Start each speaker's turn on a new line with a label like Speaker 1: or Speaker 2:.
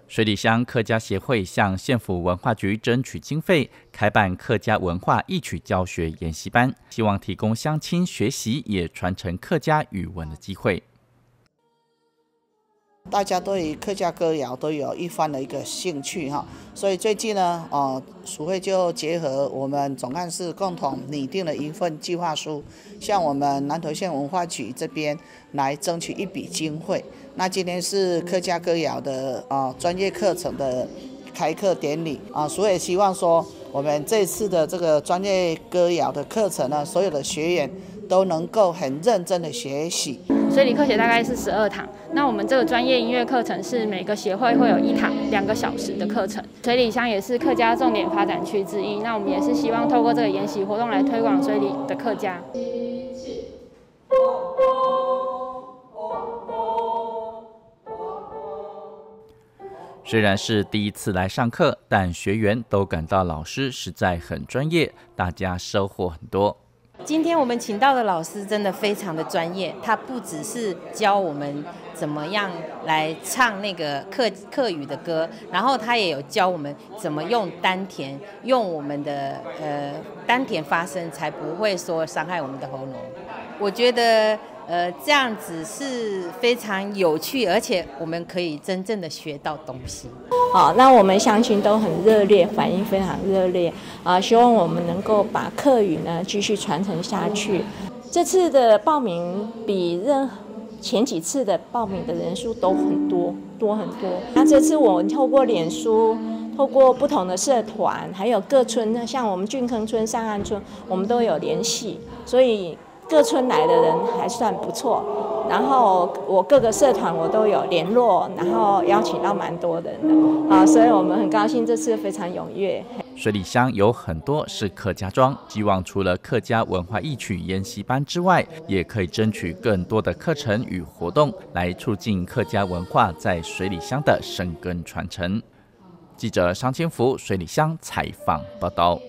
Speaker 1: 水里乡客家协会向县府文化局争取经费，开办客家文化义曲教学研习班，希望提供乡亲学习也传承客家语文的机会。
Speaker 2: 大家对于客家歌谣都有一番的一个兴趣哈，所以最近呢，署会就结合我们总干事共同拟定了一份计划书，向我们南投县文化局这边来争取一笔经费。那今天是客家歌谣的专业课程的开课典礼署会希望说，我们这次的这个专业歌谣的课程呢，所有的学员都能够很认真的学习。
Speaker 3: 水里课学大概是12堂，那我们这个专业音乐课程是每个协会会有1堂2个小时的课程。水里乡也是客家重点发展区之一，那我们也是希望透过这个研习活动来推广水里的客家。
Speaker 1: 虽然是第一次来上课，但学员都感到老师实在很专业，大家收获很多。
Speaker 4: 今天我们请到的老师真的非常的专业，他不只是教我们怎么样来唱那个客语的歌，然后他也有教我们怎么用丹田，用我们的丹田发声，才不会说伤害我们的喉咙。我觉得这样子是非常有趣，而且我们可以真正的学到东西。
Speaker 5: 好，那我们乡亲都很热烈，反应非常热烈希望我们能够把客语呢继续传承下去。这次的报名比前几次的报名的人数都很多很多。那这次我们透过脸书，透过不同的社团，还有各村，像我们俊坑村、上岸村，我们都有联系，所以各村来的人还算不错。然后我各个社团我都有联络，然后邀请到蛮多人的所以我们很高兴这次非常踊跃。
Speaker 1: 水里乡有很多是客家庄，希望除了客家文化义曲研习班之外，也可以争取更多的课程与活动，来促进客家文化在水里乡的生根传承。记者商千福水里乡采访报道。